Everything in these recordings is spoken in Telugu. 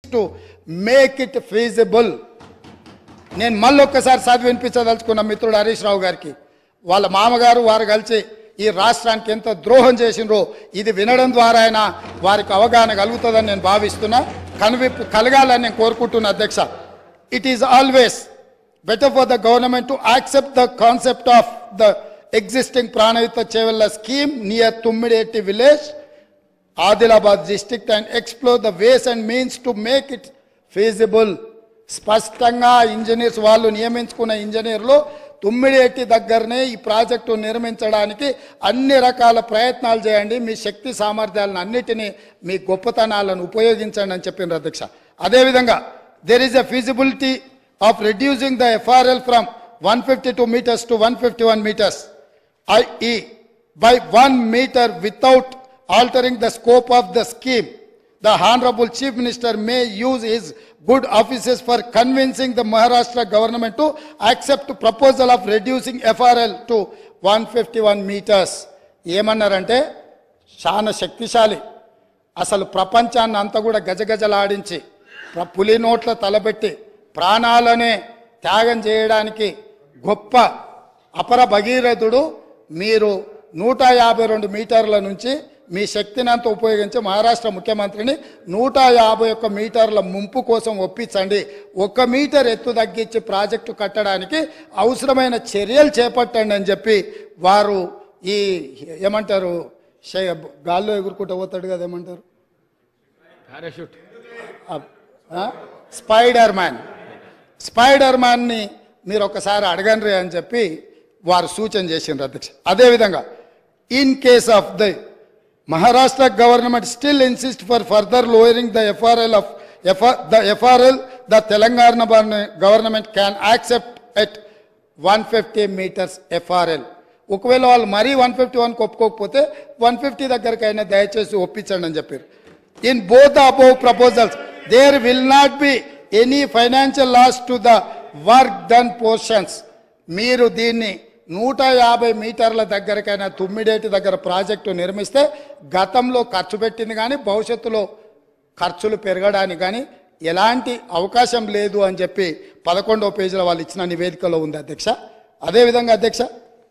To make it feasible. నేను మళ్ళొక్కసారి చదివి వినిపించదలుచుకున్న మిత్రుడు హరీష్ రావు గారికి, వాళ్ళ మామగారు వారు కలిసి ఈ రాష్ట్రానికి ఎంత ద్రోహం చేసినరో ఇది వినడం ద్వారా అయినా వారికి అవగాహన కలుగుతుందని నేను భావిస్తున్నా. కనువిప్పు కలగాలని నేను కోరుకుంటున్నా అధ్యక్ష. It is always better for the government to accept the concept of the existing Pranavita Chevella scheme near Tummideti village, Adilabad district, and explore the ways and means to make it feasible. స్పష్టంగా ఇంజనీర్స్ వాళ్ళు నియమించుకున్న ఇంజనీర్లు తుమ్మిడేటి దగ్గరనే ఈ ప్రాజెక్టు నిర్మించడానికి అన్ని రకాల ప్రయత్నాలు చేయండి, మీ శక్తి సామర్థ్యాలను అన్నిటినీ మీ గొప్పతనాలను ఉపయోగించండి అని చెప్పినారు అధ్యక్ష. అదేవిధంగా there is a feasibility of reducing the FRL from 152 meters to 151 meters, i.e. by 1 meter without altering the scope of the scheme. The Honorable Chief Minister may use his good offices for convincing the Maharashtra government to accept proposal of reducing FRL to 151 meters. ఏమన్నారంటే చాలా శక్తిశాలి, అసలు ప్రపంచాన్ని అంతా కూడా గజగజలాడించి పులి నోట్ల తలబెట్టి ప్రాణాలనే త్యాగం చేయడానికి గొప్ప అపర భగీరథుడు. మీరు 152 మీటర్ల నుంచి మీ శక్తిని అంతా ఉపయోగించి మహారాష్ట్ర ముఖ్యమంత్రిని 151 మీటర్ల ముంపు కోసం ఒప్పించండి, 1 మీటర్ ఎత్తు తగ్గించి ప్రాజెక్టు కట్టడానికి అవసరమైన చర్యలు చేపట్టండి అని చెప్పి వారు ఈ ఏమంటారు గాల్లో ఎగురుకుంటూ పోతాడు కదా, ఏమంటారు పారాషూట్, స్పైడర్ మ్యాన్ని మీరు ఒకసారి అడగండి అని చెప్పి వారు సూచన చేసిండ్రు అధ్యక్ష. అదేవిధంగా in case of the Maharashtra government still insist for further lowering the FRL, the Telangana government can accept at 150 meters FRL. ఒకవేళ వాళ్ళు మరీ 151 ఒప్పుకోకపోతే 150 దగ్గరకైనా దయచేసి ఒప్పించండి అని చెప్పారు. In both the above proposals there will not be any financial loss to the work done portions. మీరు దీన్ని 150 మీటర్ల దగ్గరకైనా తుమ్మిడేటి దగ్గర ప్రాజెక్టు నిర్మిస్తే గతంలో ఖర్చు పెట్టింది కానీ భవిష్యత్తులో ఖర్చులు పెరగడానికి కానీ ఎలాంటి అవకాశం లేదు అని చెప్పి 11వ పేజీలో వాళ్ళు ఇచ్చిన నివేదికలో ఉంది అధ్యక్ష. అదేవిధంగా అధ్యక్ష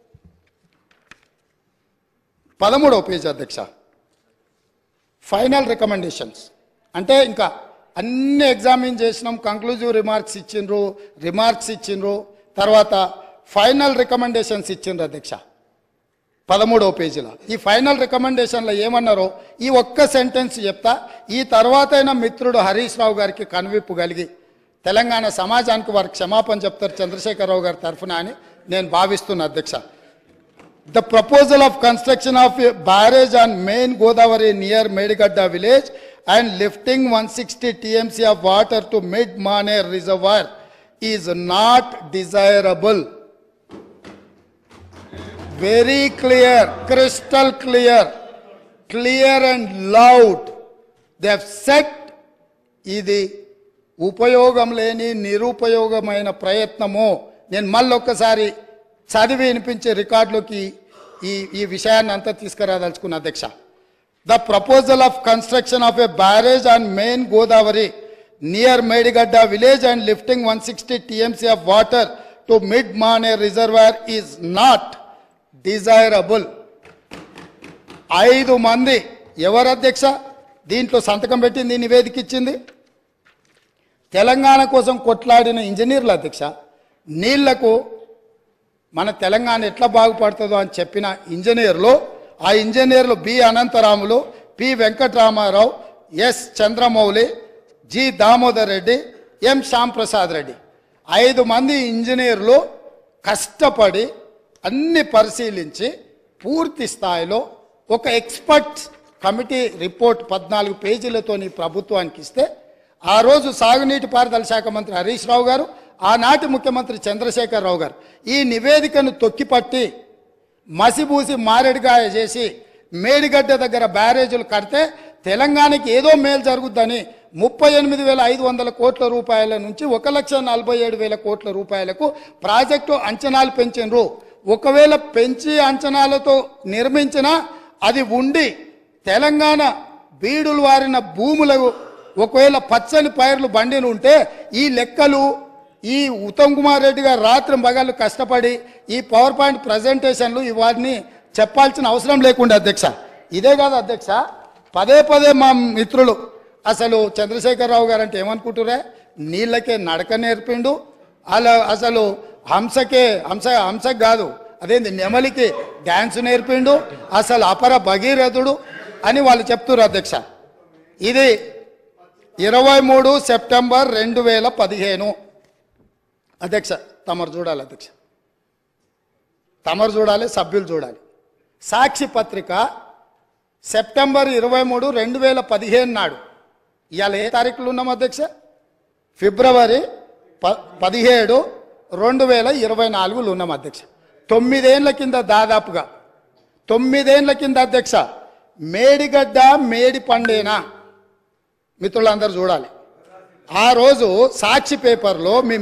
13వ పేజీ అధ్యక్ష, ఫైనల్ రికమెండేషన్స్ అంటే ఇంకా అన్ని ఎగ్జామిన్ చేసినాం, కంక్లూజివ్ రిమార్క్స్ ఇచ్చిండ్రు, తర్వాత ఫైనల్ రికమెండేషన్స్ ఇచ్చిండ్రు అధ్యక్ష 13వ పేజీలో. ఈ ఫైనల్ రికమెండేషన్లో ఏమన్నారో ఈ ఒక్క సెంటెన్స్ చెప్తా, ఈ తర్వాత అయినా మిత్రుడు హరీష్ రావు గారికి కనువిప్పు కలిగి తెలంగాణ సమాజానికి వారికి క్షమాపణ చెప్తారు చంద్రశేఖరరావు గారి తరఫున అని నేను భావిస్తున్నా అధ్యక్ష. The proposal of construction of a barrage on main Godavari near Medigadda village and lifting 160 TMC of water to mid-Maner reservoir is not desirable. Very clear, crystal clear and loud. They have said, ఇది ఉపయోగం లేని నిరుపయోగమైన ప్రయత్నము. నేను మళ్ళొక్కసారి చదివి వినిపించే రికార్డులోకి ఈ విషయాన్ని అంతా తీసుకురాదలుచుకున్న అధ్యక్ష. The proposal of construction of a barrage on main Godavari near Medigadda village and lifting 160 TMC of water to mid-Maner reservoir is not desirable. 5 మంది ఎవరు అధ్యక్ష దీంట్లో సంతకం పెట్టింది, నివేదిక ఇచ్చింది? తెలంగాణ కోసం కొట్లాడిన ఇంజనీర్లు అధ్యక్ష. నీళ్లకు మన తెలంగాణ ఎట్లా బాగుపడుతుందో అని చెప్పిన ఇంజనీర్లు, ఆ ఇంజనీర్లు B Anantaramulu, P Venkataramarao, S Chandramouli, G Damodar Reddy, M Shyam Prasad Reddy, 5 మంది ఇంజనీర్లు కష్టపడి అన్ని పరిశీలించి పూర్తి స్థాయిలో ఒక ఎక్స్పర్ట్ కమిటీ రిపోర్ట్ 14 పేజీలతో ప్రభుత్వానికి ఇస్తే ఆ రోజు సాగునీటి పారుదల శాఖ మంత్రి హరీష్ రావు గారు, ఆనాటి ముఖ్యమంత్రి చంద్రశేఖరరావు గారు ఈ నివేదికను తొక్కిపట్టి మసిబూసి మారేడుగాయ చేసి మేడిగడ్డ దగ్గర బ్యారేజీలు కడితే తెలంగాణకి ఏదో మేలు జరుగుద్దని 38,500 కోట్ల రూపాయల నుంచి 1,47,000 కోట్ల రూపాయలకు ప్రాజెక్టు అంచనాలు పెంచినరు. ఒకవేళ పెంచి అంచనాలతో నిర్మించినా అది ఉండి తెలంగాణ బీడులు వారిన భూములు ఒకవేళ పచ్చని పైర్లు బండిని ఉంటే ఈ లెక్కలు ఈ ఉత్తమ్ కుమార్ రెడ్డి గారు రాత్రి పగళ్ళు కష్టపడి ఈ పవర్ పాయింట్ ప్రజెంటేషన్లు ఇవన్నీ చెప్పాల్సిన అవసరం లేకుండా అధ్యక్ష. ఇదే కాదు అధ్యక్ష, పదే పదే మా మిత్రులు అసలు చంద్రశేఖరరావు గారు అంటే ఏమనుకుంటురే, నీళ్ళకే నడక నేర్పిండు, అలా అసలు హంసకి కాదు అదేంది నెమలికి డ్యాన్స్ నేర్పిండు, అసలు అపర భగీరథుడు అని వాళ్ళు చెప్తున్నారు అధ్యక్ష. ఇది 23 సెప్టెంబర్ 2015 అధ్యక్ష. తమరు చూడాలి అధ్యక్ష, తమరు చూడాలి, సభ్యులు చూడాలి. సాక్షి పత్రిక సెప్టెంబర్ 23, 2015 నాడు, ఇవాళ ఏ తారీఖులు ఉన్నాం అధ్యక్ష? ఫిబ్రవరి 17, 2024 ఉన్నాం అధ్యక్ష. 9 ఏళ్ల కింద, దాదాపుగా 9 ఏళ్ల కింద అధ్యక్ష, మేడిగడ్డ మేడి పండేనా మిత్రులందరూ చూడాలి. ఆ రోజు సాక్షి పేపర్లో మీ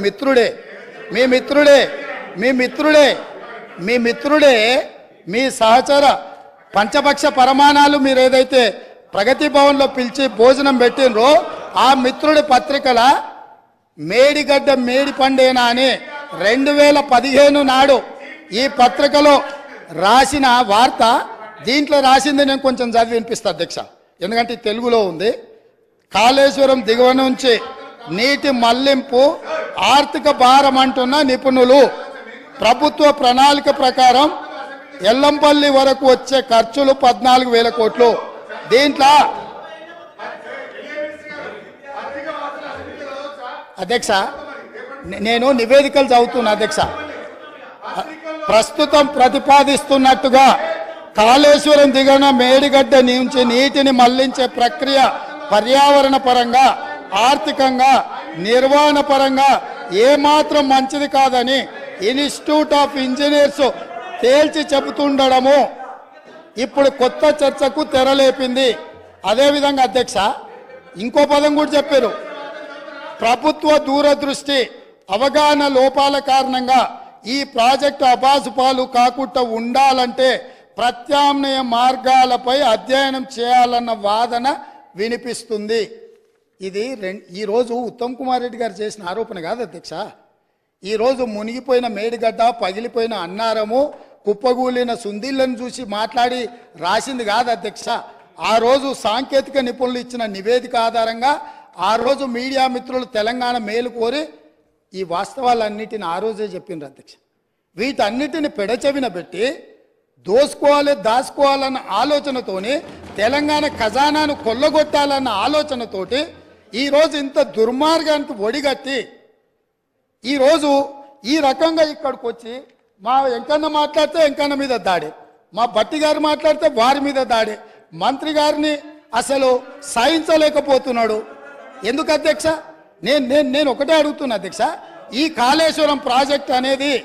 మిత్రుడే మీ సహచర పంచపక్ష పరమాణాలు మీరు ఏదైతే ప్రగతి భవన్లో పిలిచి భోజనం పెట్టినరో ఆ మిత్రుడి పత్రికల మేడిగడ్డ మేడి పండేనా అని 2015 నాడు ఈ పత్రికలో రాసిన వార్త, దీంట్లో రాసింది నేను కొంచెం చదివి వినిపిస్తా అధ్యక్ష, ఎందుకంటే తెలుగులో ఉంది. కాళేశ్వరం దిగువ నుంచి నీటి మళ్లింపు ఆర్థిక భారం అంటున్న నిపుణులు. ప్రభుత్వ ప్రణాళిక ప్రకారం ఎల్లంపల్లి వరకు వచ్చే ఖర్చులు 14,000 కోట్లు. దీంట్లో అధ్యక్ష నేను నివేదికలు చదువుతున్నా అధ్యక్ష. ప్రస్తుతం ప్రతిపాదిస్తున్నట్టుగా కాళేశ్వరం దిగువన మేడిగడ్డ నుంచి నీటిని మళ్లించే ప్రక్రియ పర్యావరణ పరంగా, ఆర్థికంగా, నిర్వహణ పరంగా ఏమాత్రం మంచిది కాదని ఇన్స్టిట్యూట్ ఆఫ్ ఇంజనీర్స్ తేల్చి చెబుతుండడము ఇప్పుడు కొత్త చర్చకు తెరలేపింది. అదేవిధంగా అధ్యక్ష ఇంకో పదం కూడా చెప్పారు, ప్రభుత్వ దూరదృష్టి అవగాహన లోపాల కారణంగా ఈ ప్రాజెక్టు అబాసుపాలు కాకుండా ఉండాలంటే ప్రత్యామ్నాయ మార్గాలపై అధ్యయనం చేయాలన్న వాదన వినిపిస్తుంది. ఇది ఈరోజు ఉత్తమ్ కుమార్ రెడ్డి గారు చేసిన ఆరోపణ కాదు అధ్యక్ష. ఈరోజు మునిగిపోయిన మేడిగడ్డ, పగిలిపోయిన అన్నారము, కుప్పగూలిన సుందిళ్లను చూసి మాట్లాడి రాసింది కాదు అధ్యక్ష. ఆ రోజు సాంకేతిక నిపుణులు ఇచ్చిన నివేదిక ఆధారంగా ఆ రోజు మీడియా మిత్రులు తెలంగాణ మేలు కోరి ఈ వాస్తవాలన్నిటిని ఆ రోజే చెప్పిండ్రు అధ్యక్ష. వీటన్నిటిని పెడచెవిన పెట్టి దాచుకోవాలన్న ఆలోచనతోని, తెలంగాణ ఖజానాను కొల్లగొట్టాలన్న ఆలోచనతోటి ఈరోజు ఇంత దుర్మార్గానికి ఒడిగట్టి ఈరోజు ఈ రకంగా ఇక్కడికి వచ్చి మా వెంకన్న మాట్లాడితే వెంకన్న మీద దాడి, మా భట్టి గారు మాట్లాడితే వారి మీద దాడి, మంత్రి గారిని అసలు సహించలేకపోతున్నాడు. ఎందుకు అధ్యక్ష? నేను ఒకటే అడుగుతున్నా అధ్యక్ష, ఈ కాళేశ్వరం ప్రాజెక్ట్ అనేది